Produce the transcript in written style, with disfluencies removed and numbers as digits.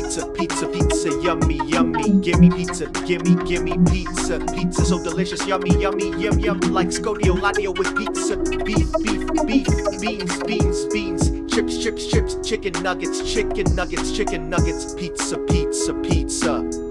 pizza, pizza, pizza, yummy, yummy. Gimme pizza, gimme pizza. Pizza so delicious, yummy, yummy, yum, yum. Like Scodioladio with pizza. Beef, beef, beef, beans, beans, beans. Chips, chips, chips, chicken nuggets, chicken nuggets, chicken nuggets. Pizza, pizza, pizza.